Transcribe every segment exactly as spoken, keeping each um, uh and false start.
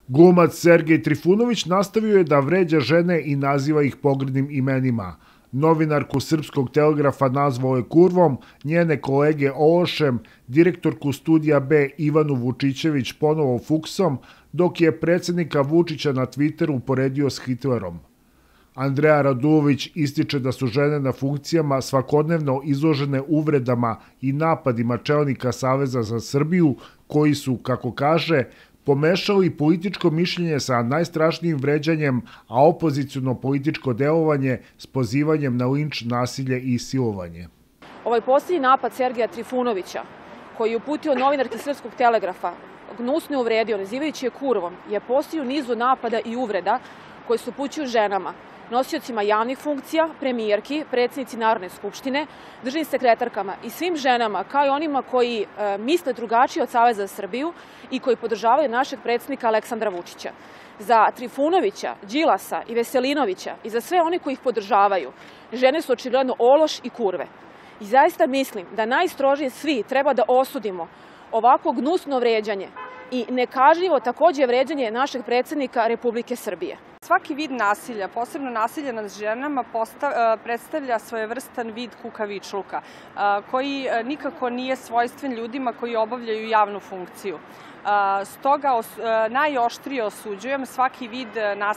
Glumac Sergej Trifunović nastavio je da vređa žene i naziva ih pogrdnim imenima. Novinarku Srpskog telegrafa nazvao je kurvom, njene kolege ološem, direktorku Studija B Ivanu Vučićević ponovo fuksom, dok je predsjednika Vučića na Twitteru poredio s Hitlerom. Andreja Radulović ističe da su žene na funkcijama svakodnevno izložene uvredama i napadima čelnika Saveza za Srbiju, koji su, kako kaže, pomešali političko mišljenje sa najstrašnijim vređanjem, a opoziciono političko delovanje s pozivanjem na linč, nasilje i silovanje. Ovaj posljednji napad Sergeja Trifunovića, koji je uputio novinarki Srpskog telegrafa, gnusno uvredio, nazivajući je kurvom, je posljednju nizu napada i uvreda koje se upućuju ženama, nosiocima javnih funkcija, premijerki, predsjednici Narodne skupštine, državnim sekretarkama i svim ženama, kao i onima koji e, misle drugačije od Saveza za Srbiju i koji podržavaju našeg predsjednika Aleksandra Vučića. Za Trifunovića, Đilasa i Veselinovića i za sve oni koji ih podržavaju, žene su očigledno ološ i kurve. I zaista mislim da najstrožije svi treba da osudimo ovako gnusno vređanje i nekažljivo također vređanje našeg predsjednika Republike Srbije. Svaki vid nasilja, posebno nasilja nad ženama, predstavlja svojevrstan vid kukavičluka, koji nikako nije svojstven ljudima koji obavljaju javnu funkciju. Stoga najoštrije osuđujem svaki vid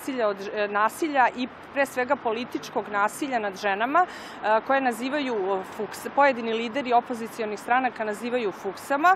nasilja i pre svega političkog nasilja nad ženama, koje nazivaju pojedini lideri opozicionih stranaka nazivaju fuksama,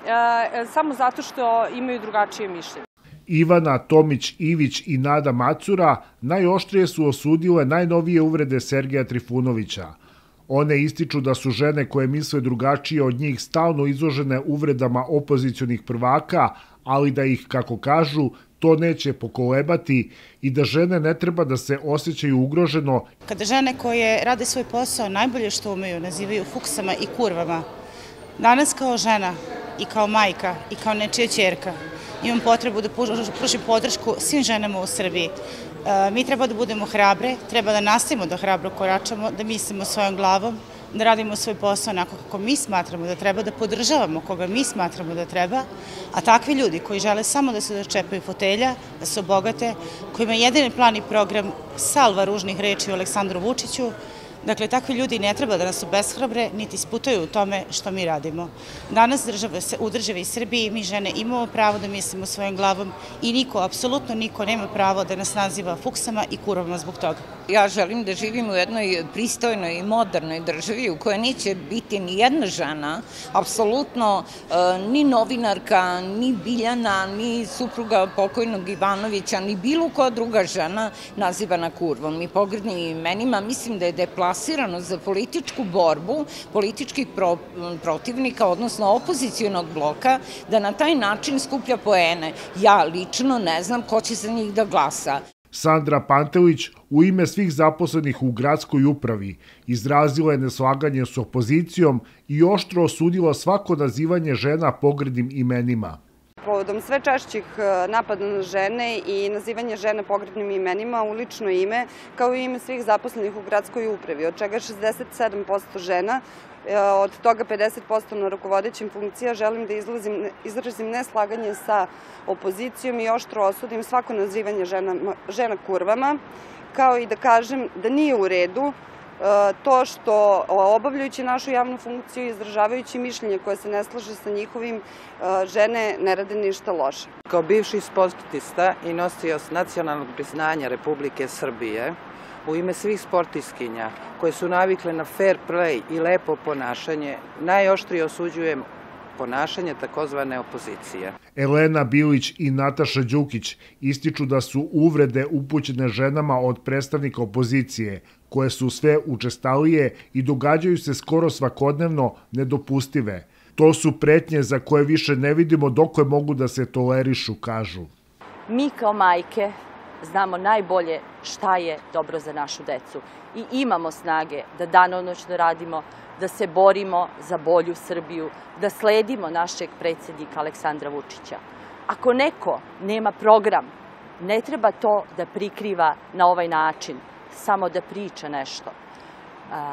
samo zato što imaju drugačije mišljenje. Ivana Tomić-Ivić i Nada Macura najoštrije su osudile najnovije uvrede Sergeja Trifunovića. One ističu da su žene koje misle drugačije od njih stalno izložene uvredama opozicionih prvaka, ali da ih, kako kažu, to neće pokolebati i da žene ne treba da se osjećaju ugroženo. Kada žene koje rade svoj posao najbolje što umeju nazivaju fuksama i kurvama, danas kao žena i kao majka i kao nečija ćerka imam potrebu da pružim podršku svim ženama u Srbiji. Mi treba da budemo hrabre, treba da nastavimo da hrabro koračamo, da mislimo svojom glavom, da radimo svoj posao onako kako mi smatramo da treba, da podržavamo koga mi smatramo da treba, a takvi ljudi koji žele samo da se dočepaju fotelja, da se obogate, koji imaju jedini plan i program salva ružnih reči o Aleksandru Vučiću, dakle, takvi ljudi ne treba da nas obeshrabre, niti sputaju u tome što mi radimo. Danas u državi Srbiji mi žene imamo pravo da mislimo svojom glavom i niko, apsolutno niko nema pravo da nas naziva fuksama i kurvama zbog toga. Ja želim da živim u jednoj pristojnoj i modernoj državi u kojoj neće biti ni jedna žena, apsolutno ni novinarka, ni Biljana, ni supruga pokojnog Ivanovića, ni bilo koja druga žena nazivana kurvom i pogrdnim imenima. Mislim da je deplasirano za političku borbu političkih protivnika, odnosno opozicionog bloka, da na taj način skuplja poene. Ja lično ne znam ko će za njih da glasa. Sandra Pantelić u ime svih zaposlenih u gradskoj upravi izrazila je neslaganje s opozicijom i oštro osudila svako nazivanje žena pogrdnim imenima. Povodom sve češćih napada na žene i nazivanje žene pogrdnim imenima u lično ime, kao i ime svih zaposlenih u gradskoj upravi, od čega šezdeset sedam posto žena, od toga pedeset posto na rukovodećim funkcija, želim da izrazim neslaganje sa opozicijom i oštro osudim svako nazivanje žena kurvama, kao i da kažem da nije u redu to što obavljajući našu javnu funkciju i izražavajući mišljenje koje se ne slaže sa njihovim, žene ne rade ništa loše. Kao bivši sportista i nosioc nacionalnog priznanja Republike Srbije, u ime svih sportistkinja koje su navikle na fair play i lepo ponašanje, najoštrije osuđujem ponašanje takozvane opozicije. Elena Bilić i Nataša Đukić ističu da su uvrede upućene ženama od predstavnika opozicije, koje su sve učestalije i događaju se skoro svakodnevno, nedopustive. To su pretnje za koje više ne vidimo dokle mogu da se tolerišu, kažu. Mi kao majke znamo najbolje šta je dobro za našu decu i imamo snage da danonoćno radimo, da se borimo za bolju Srbiju, da sledimo našeg predsjednika Aleksandra Vučića. Ako neko nema program, ne treba to da prikriva na ovaj način, samo da priča nešto.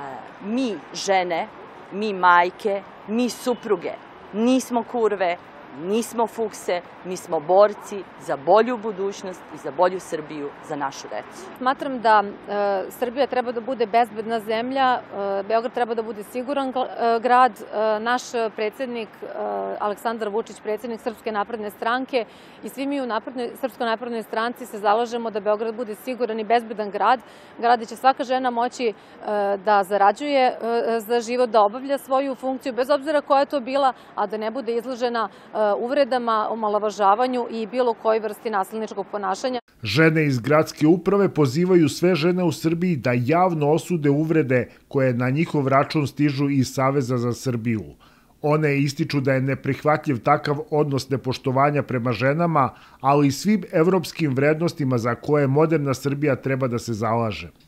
Mi žene, mi majke, mi supruge, nismo kurve, nismo fukse, mi smo borci za bolju budućnost i za bolju Srbiju, za našu decu. Smatram da e, Srbija treba da bude bezbedna zemlja, e, Beograd treba da bude siguran e, grad. E, naš predsednik e, Aleksandar Vučić, predsednik Srpske napredne stranke i svi mi u naprednoj, Srpskoj naprednoj stranci se zalažemo da Beograd bude siguran i bezbedan grad, grad gde će svaka žena moći e, da zarađuje e, za život, da obavlja svoju funkciju, bez obzira koja je to bila, a da ne bude izložena e, uvredama, omalovažavanju i bilo kojoj vrsti nasilničkog ponašanja. Žene iz gradske uprave pozivaju sve žene u Srbiji da javno osude uvrede koje na njihov račun stižu iz Saveza za Srbiju. One ističu da je neprihvatljiv takav odnos nepoštovanja prema ženama, ali i svim evropskim vrednostima za koje moderna Srbija treba da se zalaže.